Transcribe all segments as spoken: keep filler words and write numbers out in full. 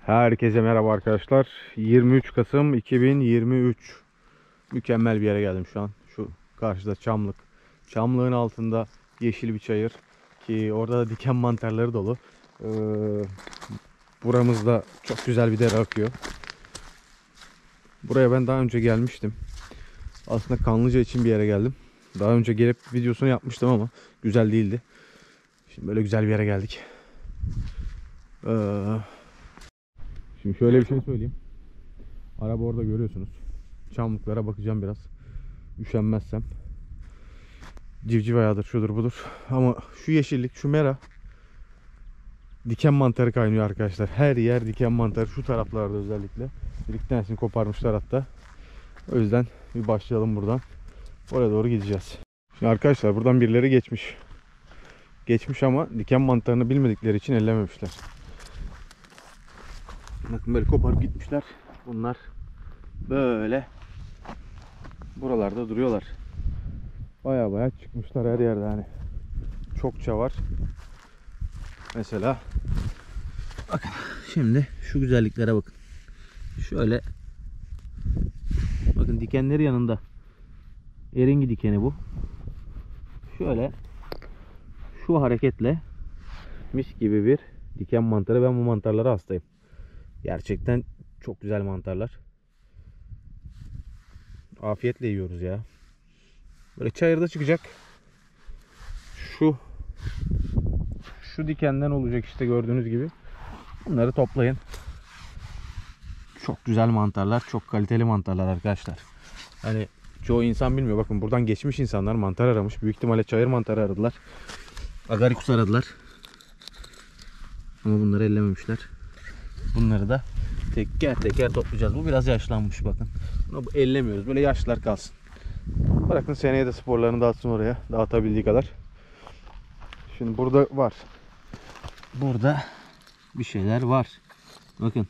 Herkese merhaba arkadaşlar. yirmi üç Kasım iki bin yirmi üç. Mükemmel bir yere geldim şu an. Şu karşıda Çamlık. Çamlığın altında yeşil bir çayır. Ki orada da diken mantarları dolu. Ee, buramızda çok güzel bir dere akıyor. Buraya ben daha önce gelmiştim. Aslında Kanlıca için bir yere geldim. Daha önce gelip videosunu yapmıştım ama güzel değildi. Şimdi böyle güzel bir yere geldik. Ee, Şimdi şöyle bir şey söyleyeyim. Araba orada görüyorsunuz. Çamlıklara bakacağım biraz. Üşenmezsem. Civciv ayağıdır, şudur budur. Ama şu yeşillik, şu mera diken mantarı kaynıyor arkadaşlar. Her yer diken mantarı. Şu taraflarda özellikle. Bir iki tanesini koparmışlar hatta. O yüzden bir başlayalım buradan. Oraya doğru gideceğiz. Şimdi arkadaşlar buradan birileri geçmiş. Geçmiş ama diken mantarını bilmedikleri için ellememişler. Bakın böyle koparıp gitmişler. Bunlar böyle buralarda duruyorlar. Baya baya çıkmışlar her yerde hani. Çokça var. Mesela bakın şimdi şu güzelliklere bakın. Şöyle bakın dikenleri yanında. Eringi dikeni bu. Şöyle şu hareketle mis gibi bir diken mantarı. Ben bu mantarlara hastayım. Gerçekten çok güzel mantarlar. Afiyetle yiyoruz ya. Böyle çayırda çıkacak. Şu şu dikenden olacak işte gördüğünüz gibi. Bunları toplayın. Çok güzel mantarlar, çok kaliteli mantarlar arkadaşlar. Hani çoğu insan bilmiyor. Bakın buradan geçmiş insanlar mantar aramış. Büyük ihtimalle çayır mantarı aradılar. Agarikus aradılar. Ama bunları ellememişler. Bunları da teker teker toplayacağız. Bu biraz yaşlanmış bakın. Bunu ellemiyoruz. Böyle yaşlılar kalsın. Bırakın seneye de sporlarını dağıtsın oraya. Dağıtabildiği kadar. Şimdi burada var. Burada bir şeyler var. Bakın.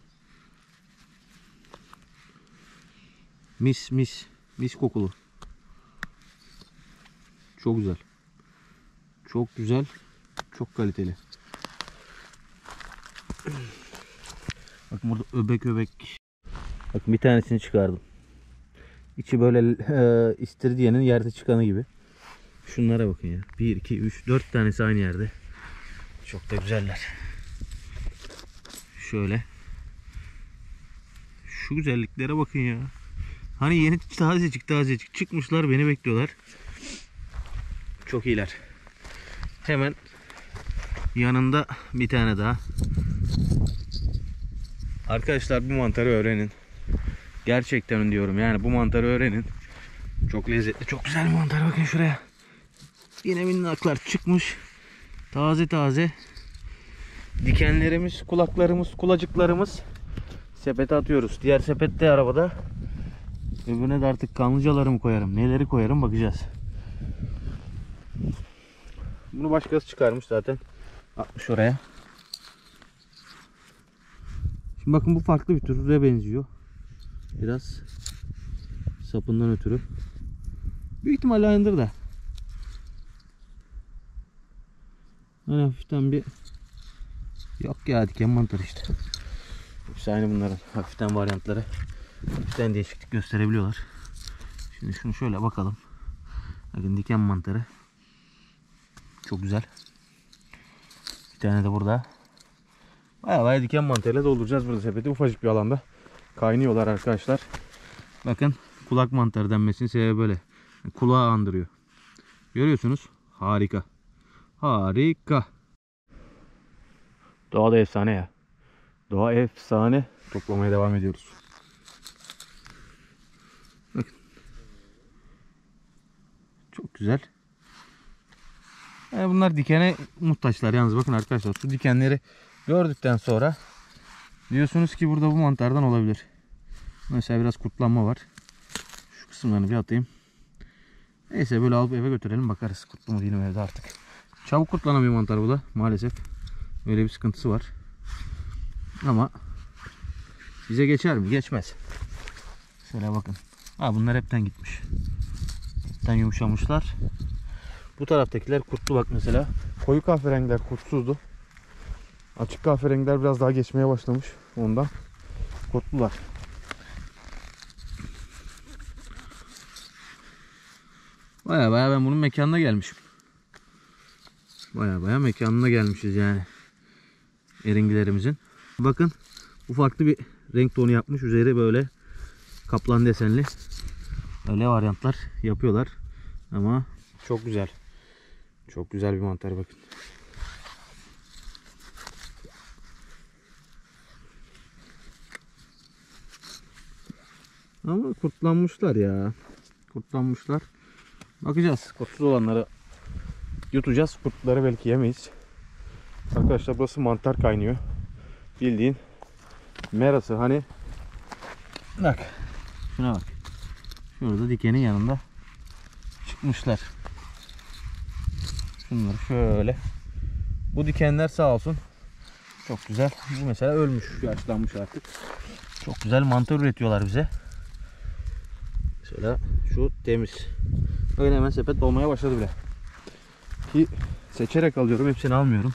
Mis mis. Mis kokulu. Çok güzel. Çok güzel. Çok kaliteli. Bakın burada öbek öbek. Bakın bir tanesini çıkardım. İçi böyle e, istiridyenin yerde çıkanı gibi. Şunlara bakın ya. bir, iki, üç, dört tanesi aynı yerde. Çok da güzeller. Şöyle. Şu güzelliklere bakın ya. Hani yeni tazecik tazecik çıkmışlar, beni bekliyorlar. Çok iyiler. Hemen yanında bir tane daha. Arkadaşlar bu mantarı öğrenin. Gerçekten diyorum yani bu mantarı öğrenin. Çok lezzetli, çok güzel bir mantar. Bakın şuraya. Yine minnaklar çıkmış. Taze taze. Dikenlerimiz, kulaklarımız, kulacıklarımız. Sepete atıyoruz. Diğer sepette arabada. Öbürüne de artık kanlıcalarımı koyarım. Neleri koyarım bakacağız. Bunu başkası çıkarmış zaten. Atmış oraya. Şimdi bakın bu farklı bir türe benziyor. Biraz sapından ötürü. Büyük ihtimalle aynıdır da. Hani hafiften bir yok ya diken mantar işte. Hepsi aynı bunların. Hafiften varyantları. Hafiften değişiklik gösterebiliyorlar. Şimdi şunu şöyle bakalım. Bakın diken mantarı. Çok güzel. Bir tane de burada. Baya baya diken mantarıyla dolduracağız burada sepeti. Ufacık bir alanda kaynıyorlar arkadaşlar. Bakın kulak mantarı denmesinin sebebi böyle. Kulağı andırıyor. Görüyorsunuz. Harika. Harika. Doğa da efsane ya. Doğa efsane. Toplamaya devam ediyoruz. Bakın. Çok güzel. Yani bunlar dikene muhtaçlar yalnız. Bakın arkadaşlar şu dikenleri gördükten sonra diyorsunuz ki burada bu mantardan olabilir. Mesela biraz kurtlanma var. Şu kısımlarını bir atayım. Neyse böyle alıp eve götürelim bakarız. Kurtlu mu değil mi evde artık. Çabuk kurtlanan bir mantar bu da maalesef. Öyle bir sıkıntısı var. Ama bize geçer mi? Geçmez. Şöyle bakın. Ha, bunlar hepten gitmiş. Hepten yumuşamışlar. Bu taraftakiler kurtlu bak mesela. Koyu kahverengiler kurtsuzdu. Açık kahverengiler biraz daha geçmeye başlamış. Ondan kurtlular. Baya baya ben bunun mekanına gelmişim. Baya baya mekanına gelmişiz yani. Erengilerimizin. Bakın bu farklı bir renk tonu yapmış. Üzeri böyle kaplan desenli. Öyle varyantlar yapıyorlar. Ama çok güzel. Çok güzel bir mantar bakın. Ama kurtlanmışlar ya. Kurtlanmışlar. Bakacağız. Kurtsuz olanları yutacağız. Kurtları belki yemeyiz. Arkadaşlar burası mantar kaynıyor. Bildiğin merası hani. Bak. Şuna bak. Şurada dikenin yanında çıkmışlar. Şunları şöyle. Bu dikenler sağ olsun. Çok güzel. Bu mesela ölmüş. Yaşlanmış artık. Çok güzel mantar üretiyorlar bize. Mesela şu temiz. Öyle hemen sepet dolmaya başladı bile. Ki seçerek alıyorum. Hepsini almıyorum.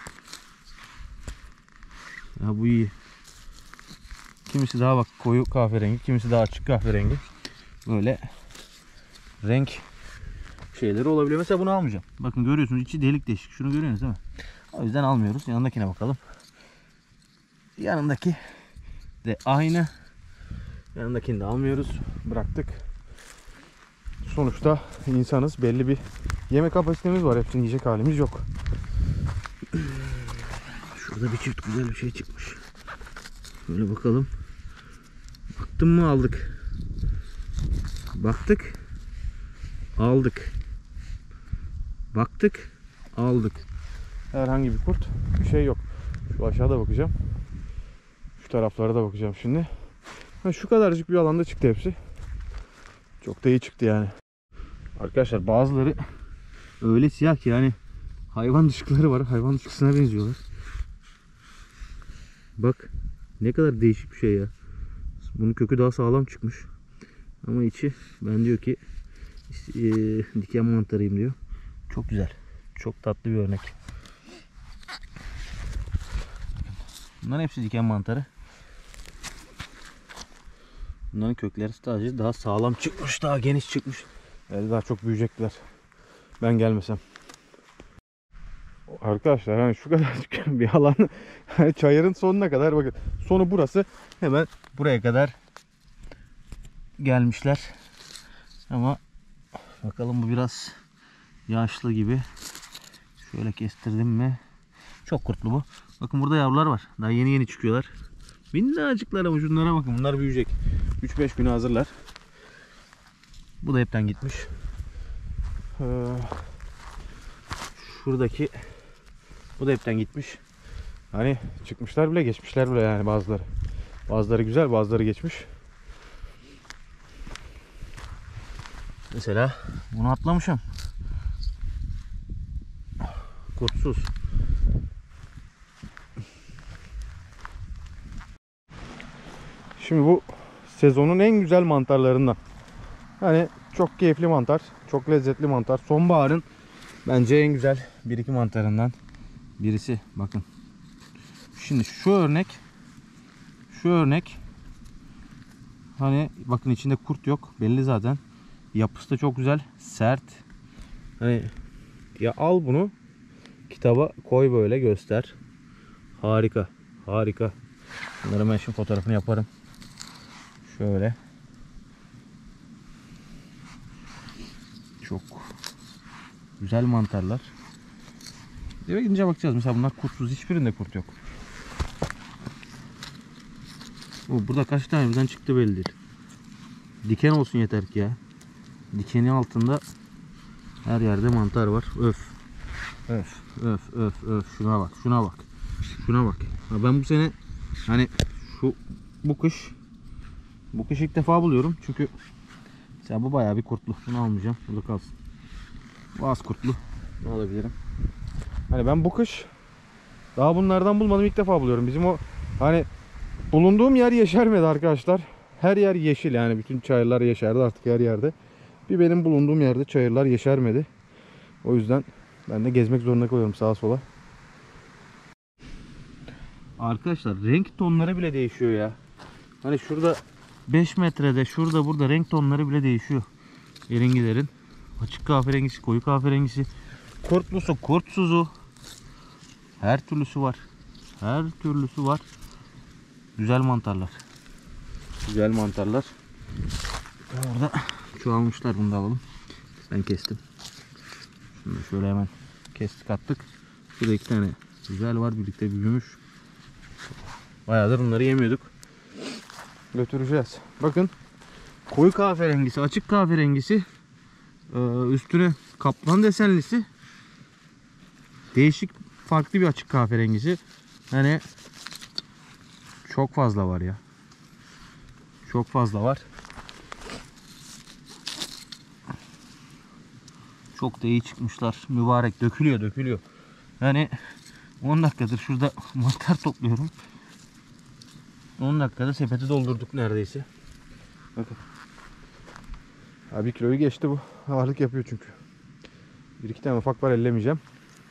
Ya bu iyi. Kimisi daha bak koyu kahverengi. Kimisi daha açık kahverengi. Böyle renk şeyleri olabiliyor. Mesela bunu almayacağım. Bakın görüyorsunuz içi delik deşik. Şunu görüyorsunuz değil mi? O yüzden almıyoruz. Yanındakine bakalım. Yanındaki de aynı. Yanındakini de almıyoruz. Bıraktık. Sonuçta insanız. Belli bir yeme kapasitemiz var. Hepsini yiyecek halimiz yok. Şurada bir çift güzel bir şey çıkmış. Şöyle bakalım. Baktım mı aldık. Baktık. Aldık. Baktık. Aldık. Herhangi bir kurt bir şey yok. Şu aşağıda bakacağım. Şu taraflara da bakacağım şimdi. Ha, şu kadarcık bir alanda çıktı hepsi. Çok da iyi çıktı yani. Arkadaşlar bazıları öyle siyah ki yani hayvan dışkıları var. Hayvan dışkısına benziyorlar. Bak ne kadar değişik bir şey ya. Bunun kökü daha sağlam çıkmış. Ama içi ben diyor ki e, diken mantarıyım diyor. Çok güzel. Çok tatlı bir örnek. Bunların hepsi diken mantarı. Bunların kökleri sadece daha sağlam çıkmış. Daha geniş çıkmış. Yani daha çok büyüyecekler. Ben gelmesem. Arkadaşlar hani şu kadar bir alan hani çayırın sonuna kadar bakın. Sonu burası. Hemen buraya kadar gelmişler. Ama bakalım bu biraz yaşlı gibi. Şöyle kestirdim mi? Çok kurtlu bu. Bakın burada yavrular var. Daha yeni yeni çıkıyorlar. Minnacıklar ama şunlara bakın. Bunlar büyüyecek. üç beş güne hazırlar. Bu da hepten gitmiş. Ee, şuradaki bu da hepten gitmiş. Hani çıkmışlar bile geçmişler bile yani bazıları. Bazıları güzel, bazıları geçmiş. Mesela bunu atlamışım. Kurtsuz. Şimdi bu sezonun en güzel mantarlarından. Hani çok keyifli mantar, çok lezzetli mantar. Sonbaharın bence en güzel bir iki mantarından birisi. Bakın. Şimdi şu örnek şu örnek hani bakın içinde kurt yok. Belli zaten. Yapısı da çok güzel. Sert. Hani ya al bunu kitaba koy böyle göster. Harika. Harika. Bunları ben şimdi fotoğrafını yaparım. Şöyle. Çok güzel mantarlar. Eve gidince bakacağız. Mesela bunlar kurtsuz. Hiçbirinde kurt yok. O, burada kaç tane birden çıktı belli değil. Diken olsun yeter ki ya. Dikeni altında her yerde mantar var. Öf. Öf. Öf. Öf. Öf. Şuna bak. Şuna bak. Şuna bak. Ya ben bu sene hani şu bu kış bu kış ilk defa buluyorum. Çünkü mesela bu bayağı bir kurtlu. Bunu almayacağım. Burada kalsın. Bu az kurtlu. Ne alabilirim? Hani ben bu kış daha bunlardan bulmadım. İlk defa buluyorum. Bizim o hani bulunduğum yer yeşermedi arkadaşlar. Her yer yeşil yani. Bütün çayırlar yeşerdi artık her yerde. Bir benim bulunduğum yerde çayırlar yeşermedi. O yüzden ben de gezmek zorunda kalıyorum sağa sola. Arkadaşlar renk tonları bile değişiyor ya. Hani şurada beş metrede, şurada burada renk tonları bile değişiyor. Erengilerin. Açık kahverengisi, koyu kahverengisi, kurtlusu, kurtsuzu. Her türlüsü var. Her türlüsü var. Güzel mantarlar. Güzel mantarlar. Orada çoğalmışlar, bunu da alalım. Ben kestim. Şunu şöyle hemen kestik attık. Şurada iki tane güzel var, birlikte büyümüş. Bayağıdır bunları yemiyorduk. Götüreceğiz. Bakın, koyu kahverengisi, açık kahverengisi, üstüne kaplan desenlisi, değişik farklı bir açık kahverengisi. Hani çok fazla var ya. Çok fazla var. Çok da iyi çıkmışlar. Mübarek, dökülüyor dökülüyor. Yani on dakikadır şurada mantar topluyorum. on dakikada sepeti doldurduk neredeyse. Bakın. Ha, bir kiloyu geçti bu. Ağırlık yapıyor çünkü. Bir iki tane ufak var, ellemeyeceğim.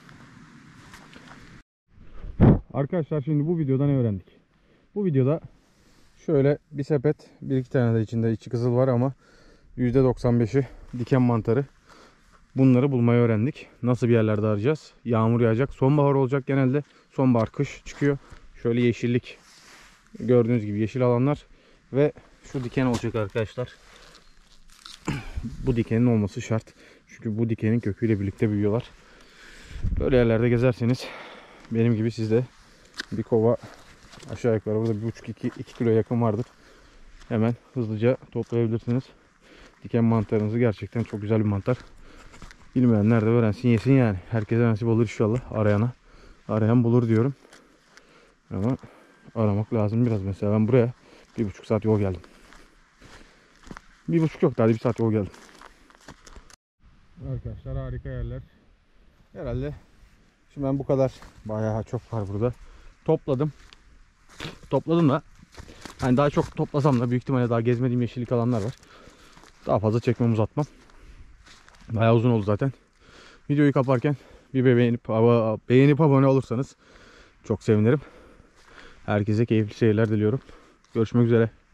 Arkadaşlar şimdi bu videoda ne öğrendik? Bu videoda şöyle bir sepet, bir iki tane de içinde içi kızıl var ama yüzde doksan beşi diken mantarı. Bunları bulmayı öğrendik. Nasıl bir yerlerde arayacağız? Yağmur yağacak. Sonbahar olacak genelde. Sonbahar, kış çıkıyor. Şöyle yeşillik. Gördüğünüz gibi yeşil alanlar. Ve şu diken olacak arkadaşlar. Bu dikenin olması şart. Çünkü bu dikenin köküyle birlikte büyüyorlar. Böyle yerlerde gezerseniz benim gibi sizde bir kova aşağı yukarı burada bir buçuk iki kilo yakın vardır. Hemen hızlıca toplayabilirsiniz. Diken mantarınızı, gerçekten çok güzel bir mantar. Bilmeyenler de öğrensin, yesin yani. Herkese nasip olur inşallah. Arayana. Arayan bulur diyorum. Ama aramak lazım biraz. Mesela ben buraya bir buçuk saat yol geldim. Bir buçuk yok, daha bir saat yol geldim. Arkadaşlar harika yerler. Herhalde şimdi ben bu kadar, bayağı çok var burada. Topladım. Topladım da hani daha çok toplasam da büyük ihtimalle daha gezmediğim yeşillik alanlar var. Daha fazla çekmem, uzatmam. Bayağı uzun oldu zaten. Videoyu kaparken bir beğenip, beğenip abone olursanız çok sevinirim. Herkese keyifli seyirler diliyorum. Görüşmek üzere.